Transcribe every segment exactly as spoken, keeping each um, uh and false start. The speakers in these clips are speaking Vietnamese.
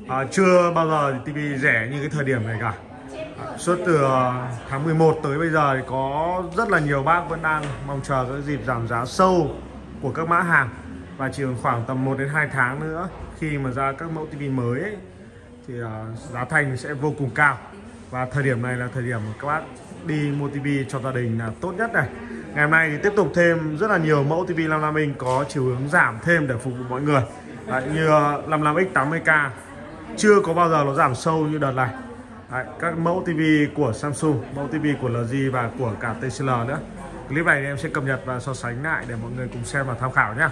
À, chưa bao giờ thì tivi rẻ như cái thời điểm này cả. À, suốt từ tháng mười một tới bây giờ thì có rất là nhiều bác vẫn đang mong chờ cái dịp giảm giá sâu của các mã hàng. Và chỉ khoảng tầm một đến hai tháng nữa khi mà ra các mẫu tivi mới ấy, thì uh, giá thành sẽ vô cùng cao. Và thời điểm này là thời điểm mà các bác đi mua tivi cho gia đình là tốt nhất này. Ngày hôm nay thì tiếp tục thêm rất là nhiều mẫu tivi năm mươi lăm inch có chiều hướng giảm thêm để phục vụ mọi người. Đấy, như uh, năm mươi lăm x tám mươi k chưa có bao giờ nó giảm sâu như đợt này. Đấy, các mẫu tivi của Samsung, mẫu tivi của lờ giê và của cả tê xê lờ nữa. Clip này em sẽ cập nhật và so sánh lại để mọi người cùng xem và tham khảo nhé.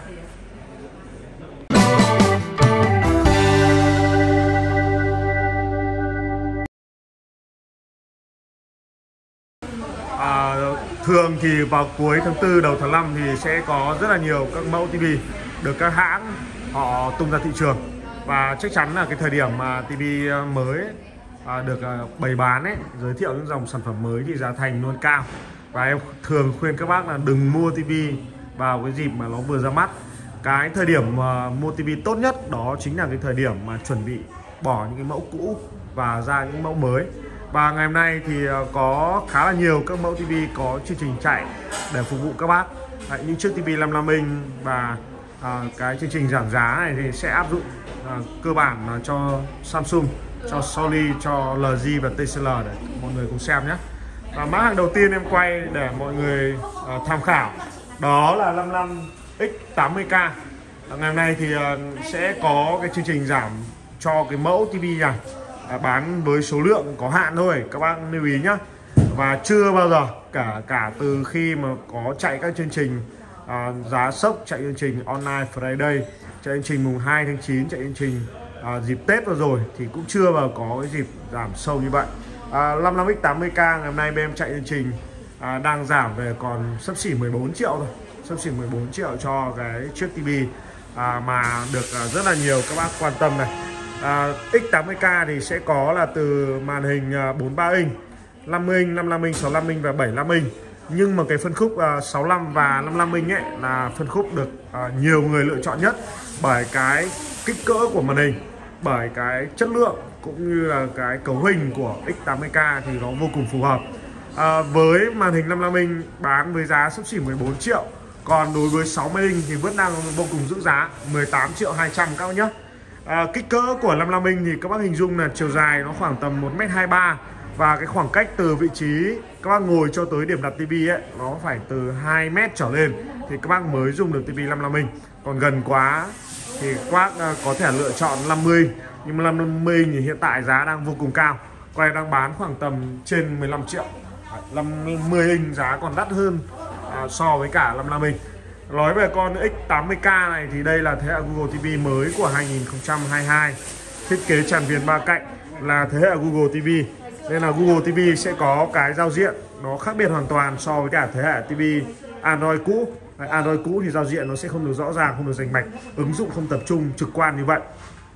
À, thường thì vào cuối tháng tư đầu tháng năm thì sẽ có rất là nhiều các mẫu tivi được các hãng họ tung ra thị trường. Và chắc chắn là cái thời điểm mà tivi mới ấy, à, được à, bày bán ấy, giới thiệu những dòng sản phẩm mới thì giá thành luôn cao. Và em thường khuyên các bác là đừng mua tivi vào cái dịp mà nó vừa ra mắt. Cái thời điểm mà mua tivi tốt nhất đó chính là cái thời điểm mà chuẩn bị bỏ những cái mẫu cũ và ra những mẫu mới. Và ngày hôm nay thì có khá là nhiều các mẫu tivi có chương trình chạy để phục vụ các bác. Đấy, những chiếc tivi năm mươi lăm inch và à, cái chương trình giảm giá này thì sẽ áp dụng à, cơ bản là cho Samsung, cho Sony, cho lờ giê và tê xê lờ để mọi người cùng xem nhé. Và mã hàng đầu tiên em quay để mọi người à, tham khảo đó là năm mươi lăm x tám mươi k. À, ngày hôm nay thì à, sẽ có cái chương trình giảm cho cái mẫu tivi này. À, bán với số lượng có hạn thôi, các bác lưu ý nhé. Và chưa bao giờ cả cả từ khi mà có chạy các chương trình à, giá sốc, chạy chương trình online Friday, chạy chương trình mùng hai tháng chín, chạy chương trình à, dịp Tết vừa rồi thì cũng chưa bao có cái dịp giảm sâu như vậy. à, năm mươi lăm x tám mươi k ngày hôm nay bên em chạy chương trình à, đang giảm về còn xấp xỉ mười bốn triệu thôi, xấp xỉ mười bốn triệu cho cái chiếc tivi à, mà được à, rất là nhiều các bác quan tâm này. À, x tám mươi k thì sẽ có là từ màn hình bốn mươi ba inch, năm mươi inch, năm mươi lăm inch, sáu mươi lăm inch và bảy mươi lăm inch. Nhưng mà cái phân khúc uh, sáu mươi lăm và năm mươi lăm inch ấy là phân khúc được uh, nhiều người lựa chọn nhất bởi cái kích cỡ của màn hình, bởi cái chất lượng cũng như là cái cấu hình của x tám mươi k thì nó vô cùng phù hợp. À, với màn hình năm mươi lăm inch bán với giá xấp xỉ mười bốn triệu, còn đối với sáu mươi inch thì vẫn đang vô cùng giữ giá mười tám triệu hai trăm các bác nhé. À, kích cỡ của năm mươi lăm inch thì các bác hình dung là chiều dài nó khoảng tầm một mét hai mươi ba và cái khoảng cách từ vị trí các bác ngồi cho tới điểm đặt tivi ấy nó phải từ hai mét trở lên thì các bác mới dùng được tivi năm mươi lăm inch. Còn gần quá thì các bác có thể lựa chọn năm mươi, nhưng mà năm mươi inch thì hiện tại giá đang vô cùng cao, quay đang bán khoảng tầm trên mười lăm triệu. năm mươi inch giá còn đắt hơn à, so với cả năm mươi lăm inch. Nói về con x tám mươi k này thì đây là thế hệ Google ti vi mới của hai nghìn không trăm hai mươi hai. Thiết kế tràn viền ba cạnh là thế hệ Google ti vi. Nên là Google ti vi sẽ có cái giao diện nó khác biệt hoàn toàn so với cả thế hệ ti vi Android cũ. Android cũ thì giao diện nó sẽ không được rõ ràng, không được rành mạch, ứng dụng không tập trung, trực quan như vậy.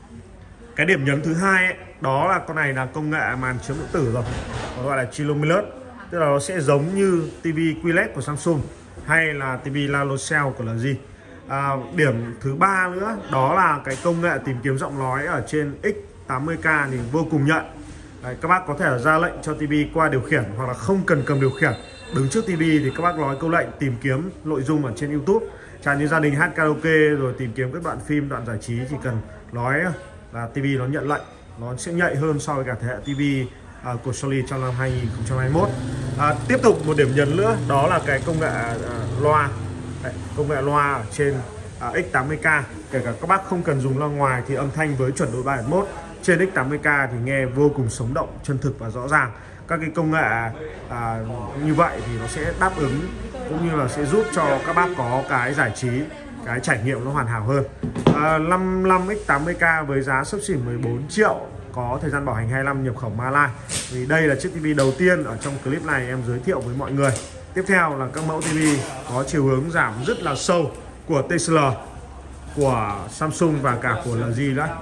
Cái điểm nhấn thứ hai ấy, đó là con này là công nghệ màn chiếu điện tử rồi, nó gọi là Chilomilus, tức là nó sẽ giống như tivi quy led của Samsung hay là tivi Lalocell của lờ giê. À, điểm thứ ba nữa đó là cái công nghệ tìm kiếm giọng nói ở trên x tám mươi k thì vô cùng nhận. Đấy, các bác có thể ra lệnh cho tivi qua điều khiển hoặc là không cần cầm điều khiển, đứng trước tivi thì các bác nói câu lệnh tìm kiếm nội dung ở trên YouTube, chẳng như gia đình hát karaoke rồi tìm kiếm các đoạn phim, đoạn giải trí, chỉ cần nói là tivi nó nhận lệnh, nó sẽ nhạy hơn so với cả thế hệ tivi uh, của Sony trong năm hai nghìn không trăm hai mươi mốt. À, tiếp tục một điểm nhấn nữa đó là cái công nghệ uh, loa. Đấy, công nghệ loa ở trên uh, x tám mươi k, kể cả các bác không cần dùng loa ngoài thì âm thanh với chuẩn độ ba chấm một trên x tám mươi k thì nghe vô cùng sống động, chân thực và rõ ràng. Các cái công nghệ à, như vậy thì nó sẽ đáp ứng cũng như là sẽ giúp cho các bác có cái giải trí, cái trải nghiệm nó hoàn hảo hơn. à, năm mươi lăm x tám mươi k với giá xấp xỉ mười bốn triệu, có thời gian bảo hành hai mươi năm, nhập khẩu Malai. Vì đây là chiếc tivi đầu tiên ở trong clip này em giới thiệu với mọi người. Tiếp theo là các mẫu tivi có chiều hướng giảm rất là sâu của tê xê lờ, của Samsung và cả của lờ giê đó.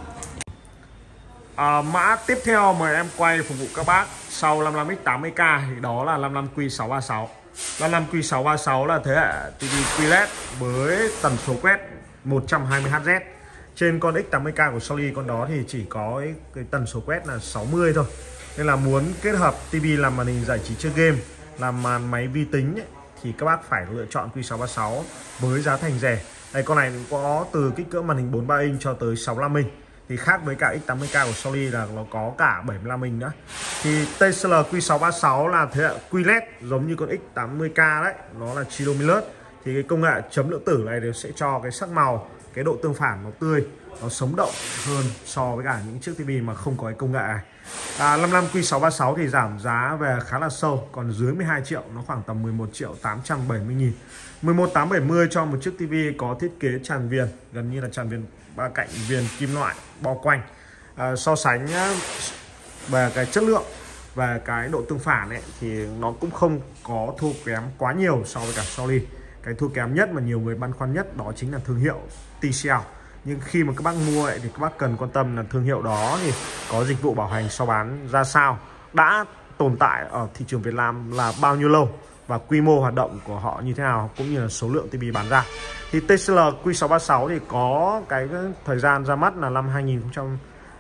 À, mã tiếp theo mời em quay phục vụ các bác sau năm mươi lăm x tám mươi k thì đó là năm mươi lăm Q sáu ba sáu. năm mươi lăm Q sáu ba sáu là thế hệ tivi quy led với tần số quét một trăm hai mươi héc. Trên con X tám mươi K của Sony, con đó thì chỉ có cái, cái tần số quét là sáu mươi thôi. Nên là muốn kết hợp ti vi làm màn hình giải trí chơi game, làm màn máy vi tính ấy, thì các bác phải lựa chọn Q sáu ba sáu với giá thành rẻ. Đây, con này có từ kích cỡ màn hình bốn mươi ba inch cho tới sáu mươi lăm inch. Thì khác với cả X tám mươi K của Sony là nó có cả bảy mươi lăm inch nữa. Thì tê xê lờ Q sáu ba sáu là thế hệ quy led giống như con X tám mươi K đấy, nó là Chidomilus. Thì cái công nghệ chấm lượng tử này đều sẽ cho cái sắc màu, cái độ tương phản nó tươi, nó sống động hơn so với cả những chiếc tivi mà không có cái công nghệ này. À, năm mươi lăm Q sáu ba sáu thì giảm giá về khá là sâu, còn dưới mười hai triệu, nó khoảng tầm mười một triệu tám trăm bảy mươi nghìn. mười một tám trăm bảy mươi cho một chiếc tivi có thiết kế tràn viền, gần như là tràn viền ba cạnh viền kim loại bao quanh. À, so sánh về cái chất lượng và cái độ tương phản ấy thì nó cũng không có thua kém quá nhiều so với cả Sony. Cái thua kém nhất mà nhiều người băn khoăn nhất đó chính là thương hiệu tê xê lờ. Nhưng khi mà các bác mua ấy, thì các bác cần quan tâm là thương hiệu đó thì có dịch vụ bảo hành sau bán ra sao, đã tồn tại ở thị trường Việt Nam là bao nhiêu lâu, và quy mô hoạt động của họ như thế nào, cũng như là số lượng tivi bán ra. Thì tê xê lờ Q sáu ba sáu thì có cái thời gian ra mắt là năm hai nghìn không trăm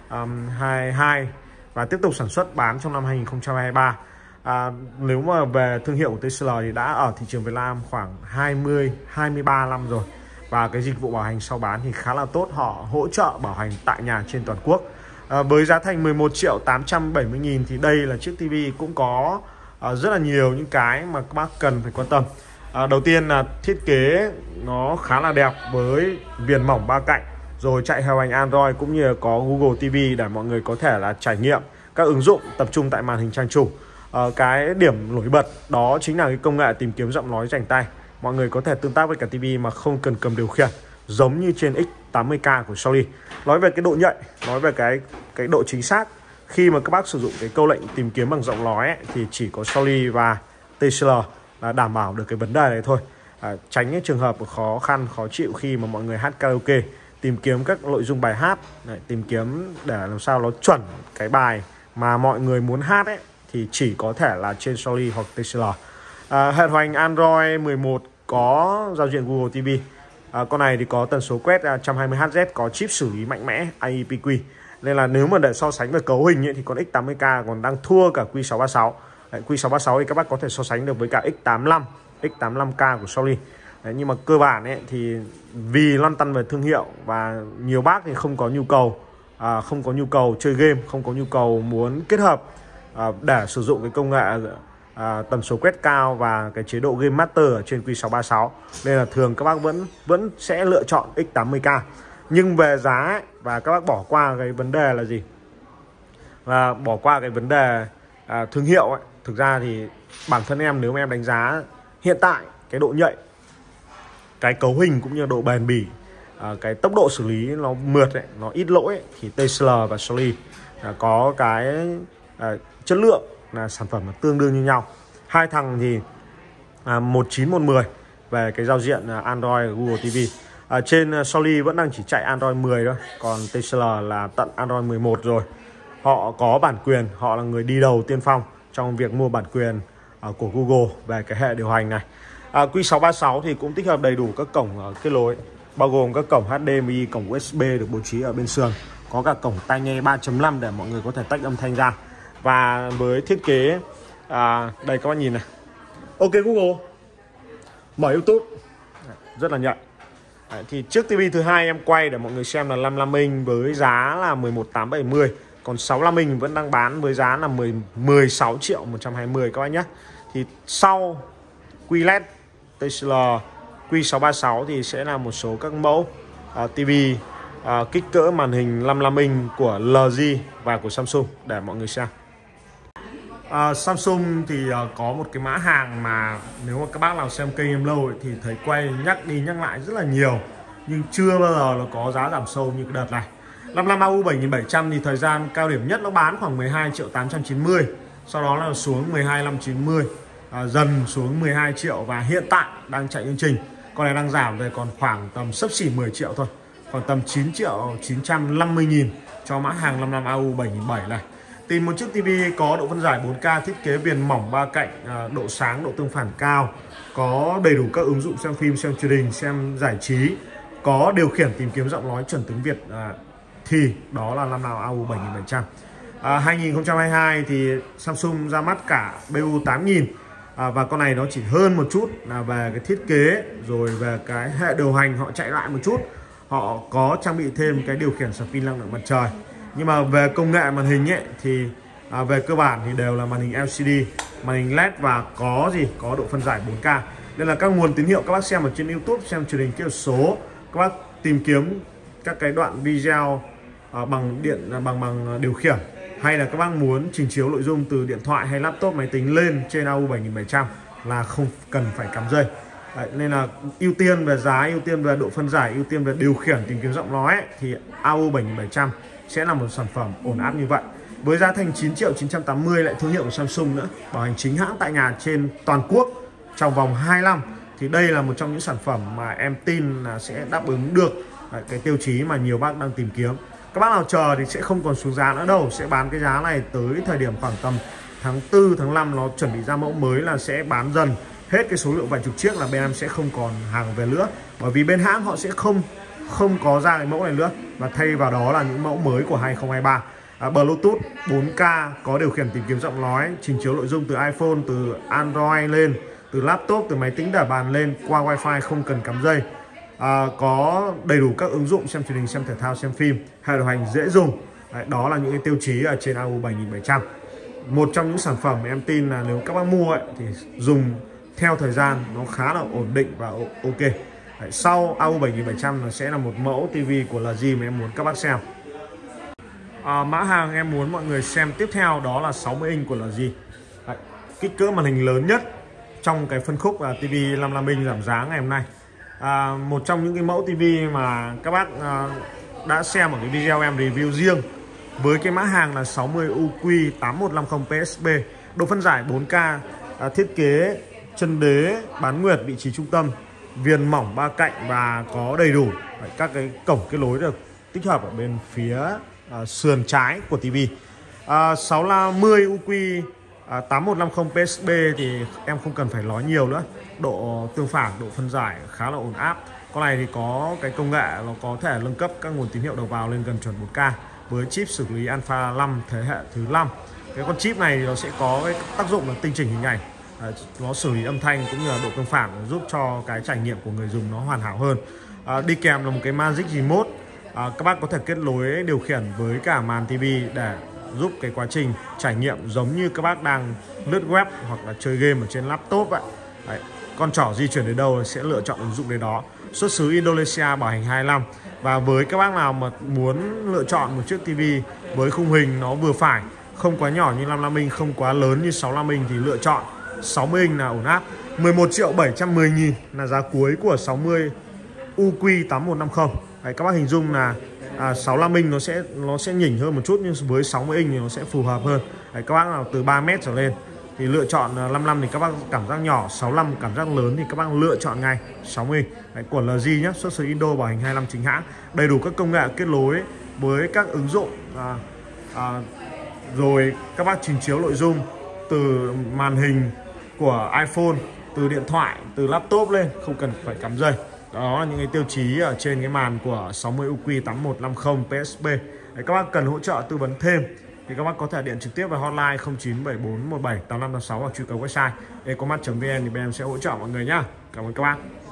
hai mươi hai và tiếp tục sản xuất bán trong năm hai nghìn không trăm hai mươi ba. À, nếu mà về thương hiệu của tê xê lờ thì đã ở thị trường Việt Nam khoảng hai mươi hai mươi ba năm rồi, và cái dịch vụ bảo hành sau bán thì khá là tốt. Họ hỗ trợ bảo hành tại nhà trên toàn quốc. À, với giá thành mười một triệu tám trăm bảy mươi nghìn thì đây là chiếc tivi cũng có à, rất là nhiều những cái mà các bác cần phải quan tâm. À, đầu tiên là thiết kế nó khá là đẹp với viền mỏng ba cạnh, rồi chạy hệ điều hành Android cũng như là có Google ti vi để mọi người có thể là trải nghiệm các ứng dụng tập trung tại màn hình trang chủ. À, cái điểm nổi bật đó chính là cái công nghệ tìm kiếm giọng nói rành tay. Mọi người có thể tương tác với cả tivi mà không cần cầm điều khiển, giống như trên X tám mươi K của Sony. Nói về cái độ nhạy, nói về cái cái độ chính xác khi mà các bác sử dụng cái câu lệnh tìm kiếm bằng giọng nói ấy, thì chỉ có Sony và tê xê lờ là đảm bảo được cái vấn đề này thôi. À, tránh cái trường hợp khó khăn khó chịu khi mà mọi người hát karaoke, tìm kiếm các nội dung bài hát, này, tìm kiếm để làm sao nó chuẩn cái bài mà mọi người muốn hát ấy, thì chỉ có thể là trên Sony hoặc tê xê lờ. À, hệ điều hành Android mười một có giao diện Google ti vi. À, con này thì có tần số quét một trăm hai mươi héc, có chip xử lý mạnh mẽ i e pê quy. Nên là nếu mà để so sánh về cấu hình ấy, thì con X tám mươi K còn đang thua cả Q sáu ba sáu. Đấy, Q sáu ba sáu thì các bác có thể so sánh được với cả X tám mươi lăm, X tám mươi lăm K của Sony. Đấy, nhưng mà cơ bản ấy, thì vì lăn tăn về thương hiệu và nhiều bác thì không có nhu cầu à, không có nhu cầu chơi game, không có nhu cầu muốn kết hợp à, để sử dụng cái công nghệ À, tần số quét cao và cái chế độ Game Master ở trên Q sáu ba sáu, nên là thường các bác vẫn vẫn sẽ lựa chọn X tám mươi K. Nhưng về giá ấy, và các bác bỏ qua cái vấn đề là gì, và bỏ qua cái vấn đề à, thương hiệu ấy. Thực ra thì bản thân em, nếu mà em đánh giá hiện tại cái độ nhạy, cái cấu hình cũng như độ bền bỉ, à, cái tốc độ xử lý nó mượt ấy, nó ít lỗi ấy, thì tê xê lờ và Sony à, có cái à, chất lượng là sản phẩm là tương đương như nhau. Hai thằng thì à, một chín một mười về cái giao diện à, Android Google ti vi. À, trên à, Sony vẫn đang chỉ chạy Android mười thôi, còn tê xê lờ là tận Android mười một rồi. Họ có bản quyền, họ là người đi đầu tiên phong trong việc mua bản quyền à, của Google về cái hệ điều hành này. À, Q sáu ba sáu thì cũng tích hợp đầy đủ các cổng uh, kết nối, bao gồm các cổng hát đê em i, cổng u ét bê được bố trí ở bên sườn, có cả cổng tai nghe ba chấm năm để mọi người có thể tách âm thanh ra. Và với thiết kế à, đây các bạn nhìn này, OK Google, mở YouTube, rất là nhạy. Đấy, thì chiếc tivi thứ hai em quay để mọi người xem là năm mươi lăm inch với giá là mười một tám trăm bảy mươi, còn sáu mươi lăm inch vẫn đang bán với giá là mười sáu triệu một trăm hai mươi các bạn nhé. Thì sau quy led tê xê lờ Q sáu ba sáu thì sẽ là một số các mẫu uh, tivi uh, kích cỡ màn hình năm mươi lăm inch của lờ giê và của Samsung để mọi người xem. Uh, Samsung thì uh, có một cái mã hàng mà nếu mà các bác nào xem kênh em lâu ấy, thì thấy quay nhắc đi nhắc lại rất là nhiều, nhưng chưa bao giờ nó có giá giảm sâu như cái đợt này. năm mươi lăm A U bảy nghìn bảy trăm thì thời gian cao điểm nhất nó bán khoảng mười hai triệu tám trăm chín mươi, sau đó là xuống mười hai triệu năm trăm chín mươi, à, dần xuống mười hai triệu, và hiện tại đang chạy chương trình con này đang giảm về còn khoảng tầm xấp xỉ mười triệu thôi, còn tầm chín triệu chín trăm năm mươi nghìn cho mã hàng năm mươi lăm A U bảy nghìn bảy trăm này. Tìm một chiếc tivi có độ phân giải bốn K, thiết kế viền mỏng ba cạnh, à, độ sáng, độ tương phản cao, có đầy đủ các ứng dụng xem phim, xem truyền hình, xem giải trí, có điều khiển tìm kiếm giọng nói chuẩn tiếng Việt à, thì đó là năm nào a u bảy nghìn bảy trăm. À, hai nghìn không trăm hai mươi hai thì Samsung ra mắt cả bê u tám nghìn, à, và con này nó chỉ hơn một chút là về cái thiết kế, rồi về cái hệ điều hành họ chạy lại một chút. Họ có trang bị thêm cái điều khiển sạc pin năng lượng mặt trời. Nhưng mà về công nghệ màn hình ấy thì à, về cơ bản thì đều là màn hình lờ xê đê, màn hình led và có gì có độ phân giải bốn K. Nên là các nguồn tín hiệu các bác xem ở trên YouTube, xem truyền hình kỹ thuật số, các bác tìm kiếm các cái đoạn video à, bằng điện à, bằng bằng điều khiển, hay là các bác muốn trình chiếu nội dung từ điện thoại hay laptop máy tính lên trên a u bảy nghìn bảy trăm là không cần phải cắm dây. Đấy, nên là ưu tiên về giá, ưu tiên về độ phân giải, ưu tiên về điều khiển tìm kiếm giọng nói ấy, thì a u bảy nghìn bảy trăm sẽ là một sản phẩm ổn áp như vậy. Với giá thành chín triệu chín trăm tám mươi, lại thương hiệu của Samsung nữa, bảo hành chính hãng tại nhà trên toàn quốc trong vòng hai năm, thì đây là một trong những sản phẩm mà em tin là sẽ đáp ứng được cái tiêu chí mà nhiều bác đang tìm kiếm. Các bác nào chờ thì sẽ không còn xuống giá nữa đâu, sẽ bán cái giá này tới thời điểm khoảng tầm tháng tư, tháng năm nó chuẩn bị ra mẫu mới là sẽ bán dần hết cái số lượng vài chục chiếc, là bên em sẽ không còn hàng về nữa, bởi vì bên hãng họ sẽ không không có ra cái mẫu này nữa, và thay vào đó là những mẫu mới của hai không hai ba. À, Bluetooth bốn K, có điều khiển tìm kiếm giọng nói, trình chiếu nội dung từ iPhone, từ Android lên, từ laptop, từ máy tính để bàn lên qua Wi-Fi, không cần cắm dây. À, có đầy đủ các ứng dụng xem truyền hình, xem thể thao, xem phim, hệ điều hành dễ dùng. Đấy, đó là những cái tiêu chí ở trên a u bảy nghìn bảy trăm. Một trong những sản phẩm em tin là nếu các bác mua ấy, thì dùng theo thời gian nó khá là ổn định và ok. Đấy, sau a u bảy nghìn bảy trăm nó sẽ là một mẫu tivi của lờ giê mà em muốn các bác xem. À, mã hàng em muốn mọi người xem tiếp theo đó là sáu mươi inch của lờ giê. Đấy, kích cỡ màn hình lớn nhất trong cái phân khúc là tivi năm mươi lăm inch giảm giá ngày hôm nay. À, một trong những cái mẫu tivi mà các bác à, đã xem ở cái video em review riêng với cái mã hàng là sáu mươi U Q tám một năm không P S B, độ phân giải bốn K, à, thiết kế chân đế bán nguyệt, vị trí trung tâm, viền mỏng ba cạnh và có đầy đủ các cái cổng kết nối được tích hợp ở bên phía à, sườn trái của tivi. À, sáu mươi U Q à, tám một năm không P S B thì em không cần phải nói nhiều nữa, độ tương phản, độ phân giải khá là ổn áp. Con này thì có cái công nghệ nó có thể nâng cấp các nguồn tín hiệu đầu vào lên gần chuẩn bốn K với chip xử lý Alpha năm thế hệ thứ năm. Cái con chip này nó sẽ có cái tác dụng là tinh chỉnh hình ảnh, à, nó xử lý âm thanh cũng như là độ tương phản, giúp cho cái trải nghiệm của người dùng nó hoàn hảo hơn. À, đi kèm là một cái Magic Remote, à, các bác có thể kết nối điều khiển với cả màn tivi để giúp cái quá trình trải nghiệm giống như các bác đang lướt web hoặc là chơi game ở trên laptop vậy. Đấy, con trỏ di chuyển đến đâu sẽ lựa chọn ứng dụng đến đó. Xuất xứ Indonesia, bảo hành hai năm. Và với các bác nào mà muốn lựa chọn một chiếc tivi với khung hình nó vừa phải, không quá nhỏ như năm mươi lăm inch, không quá lớn như sáu mươi lăm inch, thì lựa chọn sáu mươi inch là ổn áp. Mười một triệu bảy trăm mười nghìn là giá cuối của sáu mươi U Q tám một năm không. Đấy, các bác hình dung là à, sáu mươi lăm inch nó sẽ nó sẽ nhỉnh hơn một chút, nhưng với sáu mươi inch thì nó sẽ phù hợp hơn. Đấy, các bác nào từ ba mét trở lên thì lựa chọn năm mươi lăm thì các bác cảm giác nhỏ, sáu mươi lăm cảm giác lớn thì các bác lựa chọn ngay sáu mươi. Đấy, của lờ giê nhé, xuất xứ Indo, bảo hành hai năm chính hãng, đầy đủ các công nghệ kết nối với các ứng dụng, à, à, rồi các bác trình chiếu nội dung từ màn hình của iPhone, từ điện thoại, từ laptop lên, không cần phải cắm dây. Đó là những cái tiêu chí ở trên cái màn của sáu mươi U Q tám một năm không P S B. Đấy, các bác cần hỗ trợ tư vấn thêm thì các bác có thể điện trực tiếp vào hotline không chín bảy bốn một bảy tám năm tám sáu hoặc truy cập website ecomart chấm vn thì bên em sẽ hỗ trợ mọi người nhá. Cảm ơn các bác.